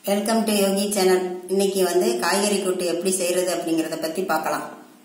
Welcome to Yogi channel. இன்னைக்கு காய்கறி கூட்டு எப்படி செய்யறது அப்படிங்கறத பத்தி பார்க்கலாம்.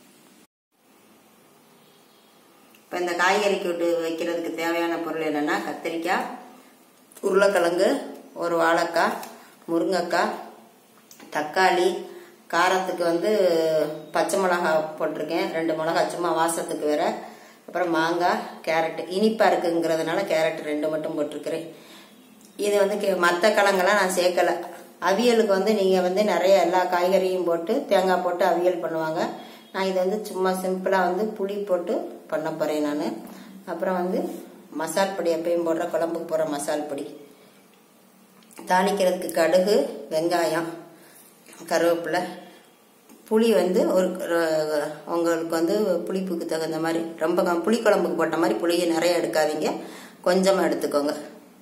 இப்போ இந்த காய்கறி கூட்டு வைக்கிறதுக்கு தேவையான பொருள் என்னன்னா, கத்திரிக்காய், உருளைக்கிழங்கு, ஒரு வாழைக்காய், முருங்கைக்காய், தக்காளி, காரத்துக்கு பச்சை மிளகாய் போட்டிருக்கேன், 2 மிளகாய் சும்மா வாசத்துக்கு வேற, அப்புறம் மாங்காய், கேரட். இனிப்பா இருக்குங்கிறதுனால கேரட் 2 மட்டும் போட்டிருக்கிறேன். இது மற்ற கிழங்கெல்லாம் நான் சேர்க்கல. அவியலுக்கு நீங்க நிறைய எல்லா காய்கறியும் போட்டு தேங்காய் போட்டு அவியல் பண்ணுவாங்க. நான் இது சும்மா சிம்பிளா புளி போட்டு பண்ண போறேன் நான். அப்புறம் மசால் பொடி, எப்பயும் போடுற குழம்புக்கு போடுற மசால் பொடி. தாளிக்கிறதுக்கு கடுகு, வெங்காயம், கருவேப்பிலை, புளி ஒரு உங்களுக்கு புளிப்புக்கு தகுந்த மாதிரி, ரொம்ப புளி குழம்புக்கு போட்ட மாதிரி புளியை நிறைய எடுக்காதீங்க, கொஞ்சமா எடுத்துக்கோங்க.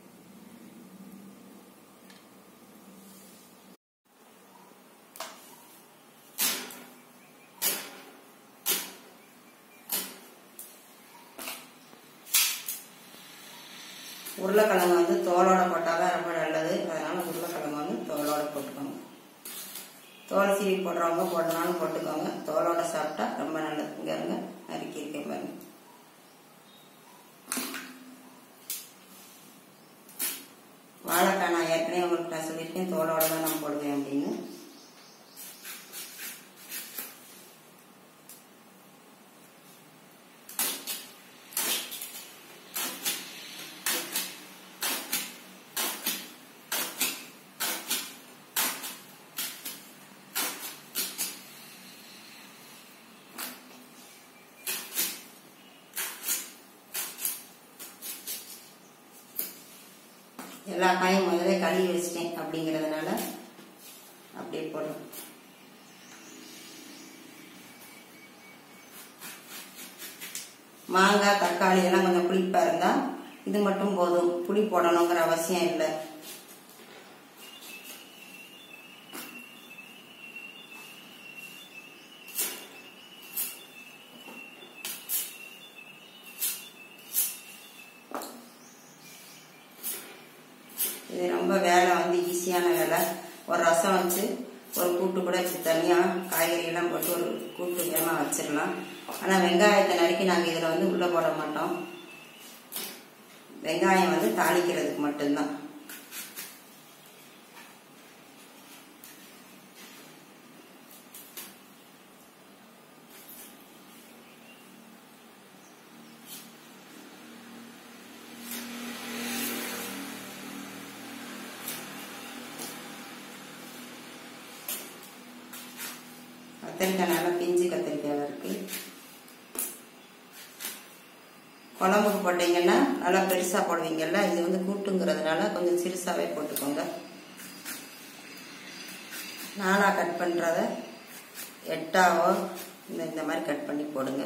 உருளைக்கிழங்கு தோலோட போட்டாதான் ரொம்ப நல்லது. அதனால உருளைக்கிழங்கு தோலோட போட்டுக்கோங்க. தோலை சீவி போடுறவங்க போட்டனாலும் போட்டுக்கோங்க. தோலோட சாப்பிட்டா ரொம்ப நல்லது. இங்க இருங்க, நறுக்கி இருக்கேன் பாருங்க. வாழைக்காய் நான் ஏற்கனவே உங்களுக்கு நான் சொல்லியிருக்கேன், தோலோட தான் நான் போடுவேன் அப்படின்னு. எல்லா காயும் முதல்ல கழுவி வச்சிட்டேன் அப்படிங்கறதுனால அப்படியே போடுறேன். மாங்காய், தக்காளி எல்லாம் கொஞ்சம் புளிப்பா இருந்தா இது மட்டும் போதும், புளி போடணுங்கிற அவசியம் இல்லை. இது ரொம்ப வேலை ஈஸியான வேலை. ஒரு ரசம் வச்சு ஒரு கூட்டு கூட தனியா காய்கறி எல்லாம் போட்டு ஒரு கூட்டு வேகமா வச்சிடலாம். ஆனா வெங்காயத்தை நறுக்கி நாங்க இதுல உள்ள போட மாட்டோம். வெங்காயம் தாளிக்கிறதுக்கு மட்டும்தான். கத்திரிக்காய் நல்லா பிஞ்சு கத்திரிக்காய் இருக்கு. குழம்புக்கு போட்டீங்கன்னா நல்லா பெருசா போடுவீங்கல்ல, இது கூட்டுங்கிறதுனால கொஞ்சம் சிறுசாவே போட்டுக்கோங்க. நானா கட் பண்றத 8ஆவோ இந்த மாதிரி கட் பண்ணி போடுங்க.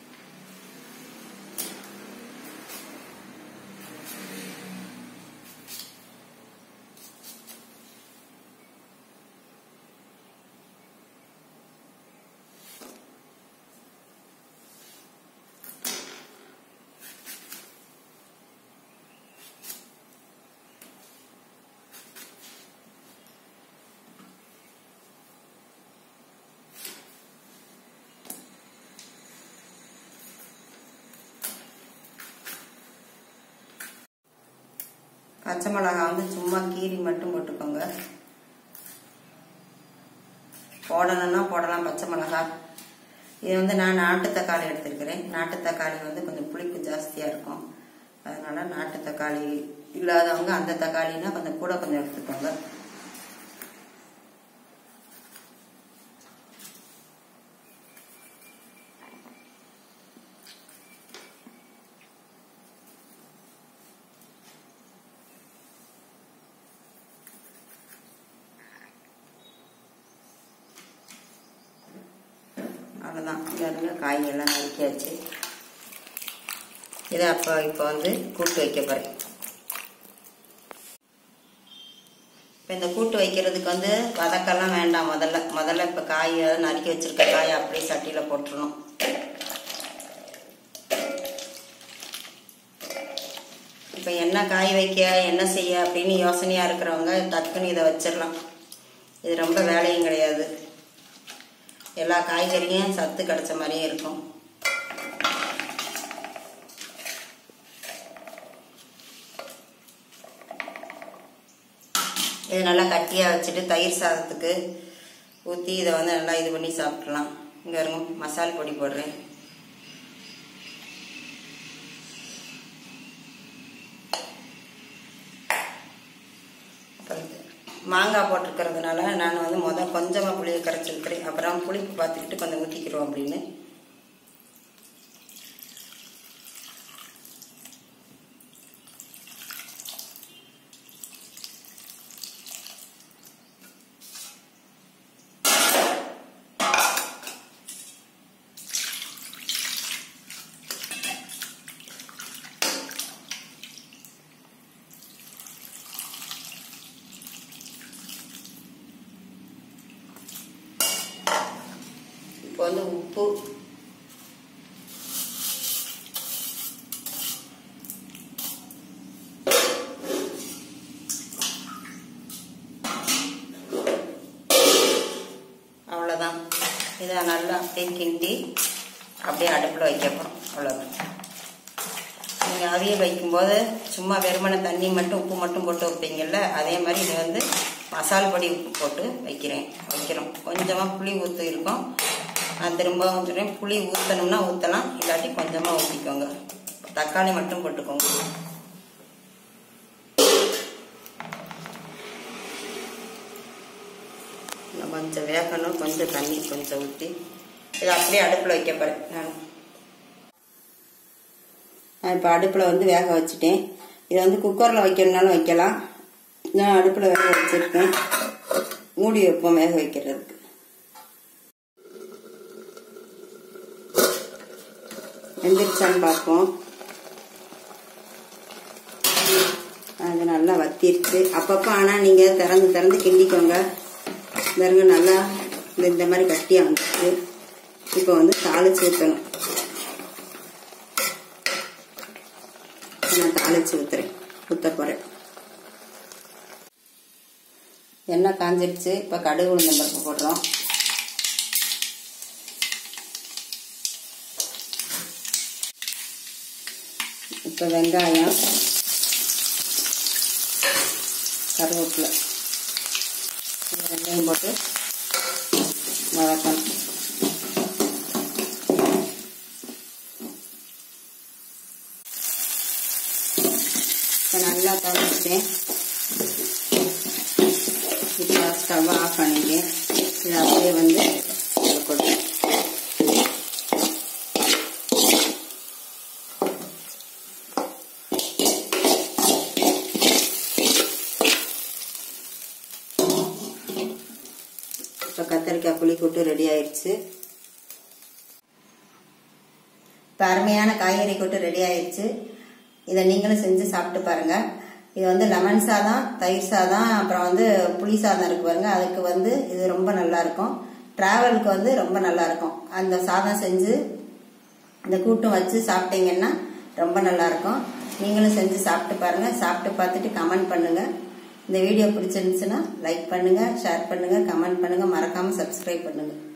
பச்சை மிளகாய் சும்மா கீரி மட்டும் போட்டுக்கோங்க. போடணும்னா போடலாம் பச்சை மிளகாய். இது நான் நாட்டு தக்காளி எடுத்திருக்கிறேன். நாட்டு தக்காளி கொஞ்சம் புளிப்பு ஜாஸ்தியா இருக்கும். அதனால நாட்டு தக்காளி இல்லாதவங்க அந்த தக்காளினா கொஞ்சம் கூட கொஞ்சம் எடுத்துக்கோங்க. அவ்வளோதான். இங்கே காய்கெல்லாம் நறுக்கியாச்சு. இதை இப்போ கூட்டு வைக்க போறேன். இப்போ இந்த கூட்டு வைக்கிறதுக்கு வதக்கெல்லாம் வேண்டாம். முதல்ல இப்போ காய் நறுக்கி வச்சிருக்க காயை அப்படியே சட்டியில் போட்டுருணும். இப்போ என்ன காய் வைக்க என்ன செய்ய அப்படின்னு யோசனையா இருக்கிறவங்க டக்குன்னு இதை வச்சிடலாம். இது ரொம்ப வேலையும் கிடையாது. எல்லா காய்கறியும் சத்து கிடைச்ச மாதிரியும் இருக்கும். இது நல்லா கட்டியாக வச்சுட்டு தயிர் சாதத்துக்கு ஊற்றி இதை வந்து நல்லா இது பண்ணி சாப்பிட்றலாம். இங்கே இருங்க, மசால் பொடி போடுறேன். மாங்காய் போட்டிருக்கிறதுனால நான் வந்து கொஞ்சமாக புளியை கரைச்சிருக்கிறேன். அப்புறம் புளிப்பு பார்த்துக்கிட்டு கொஞ்சம் ஊற்றிக்கிறோம் அப்படின்னு. இப்போ வந்து உப்பு, அவ்வளோதான். இதை நல்லா அப்படியே கிண்டி அப்படியே அடுப்பில் வைக்க போகிறோம். அவ்வளோதான். நீங்கள் அவியல் வைக்கும்போது சும்மா வெறுமனை தண்ணி மட்டும் உப்பு மட்டும் போட்டு வைப்பீங்கள்ல, அதே மாதிரி இது வந்து மசால் பொடி உப்பு போட்டு வைக்கிறோம். கொஞ்சமாக புளி ஊற்று இருக்கும். நான் திரும்பவும் சொல்கிறேன், புளி ஊற்றணும்னா ஊற்றலாம், இல்லாட்டி கொஞ்சமாக ஊற்றிக்கோங்க. தக்காளி மட்டும் போட்டுக்கோங்க. கொஞ்சம் வேகணும், கொஞ்சம் தண்ணி கொஞ்சம் ஊற்றி இதை அப்படியே அடுப்பில் வைக்க போகிறேன். நான் இப்போ அடுப்பில் வந்து வேக வச்சுட்டேன். இதை வந்து குக்கரில் வைக்கணும்னாலும் வைக்கலாம். நான் அடுப்பில் வேக வச்சுருக்கேன். மூடி வைப்போம் வேக வைக்கிறதுக்கு. வெந்துருச்சான்னு பார்ப்போம். அது நல்லா வத்திருச்சு. அப்பப்போ ஆனால் நீங்கள் திறந்து கிண்டிக்கோங்க. பாருங்க, நல்லா இந்த மாதிரி கட்டியாக வந்துச்சு. இப்போ வந்து தாளிச்சு ஊற்றணும். நான் தாளிச்சு ஊற்ற போகிறேன். எண்ணெய் காஞ்சிருச்சு. இப்போ கடுகு உளுந்தம் பருப்பு போடுறோம். இப்போ வெங்காயம், கருவேப்பிலை ரெண்டையும் போட்டு வதக்கணும். இப்போ நல்லா தாளிச்சிட்டேன். இப்போ ஸ்டவ் ஆஃப் பண்ணிட்டேன். இது அப்படியே வந்து கொடுத்தேன். இப்போ கத்திரிக்காய் புளி கூட்டு ரெடி ஆயிடுச்சு. இப்போ அருமையான காய்கறி கூட்டு ரெடி ஆயிடுச்சு. இதை நீங்களும் செஞ்சு சாப்பிட்டு பாருங்க. இது வந்து லெமன் சாதம், தயிர் சாதம், அப்புறம் வந்து புளி சாதம் இருக்கு பாருங்க, அதுக்கு வந்து இது ரொம்ப நல்லா இருக்கும். டிராவலுக்கு வந்து ரொம்ப நல்லா இருக்கும். அந்த சாதம் செஞ்சு இந்த கூட்டம் வச்சு சாப்பிட்டீங்கன்னா ரொம்ப நல்லா இருக்கும். நீங்களும் செஞ்சு சாப்பிட்டு பாருங்க. சாப்பிட்டு பார்த்துட்டு கமெண்ட் பண்ணுங்க. இந்த வீடியோ பிடிச்சிருந்துச்சுன்னா லைக் பண்ணுங்க, ஷேர் பண்ணுங்க, கமெண்ட் பண்ணுங்க, மறக்காம சப்ஸ்கிரைப் பண்ணுங்க.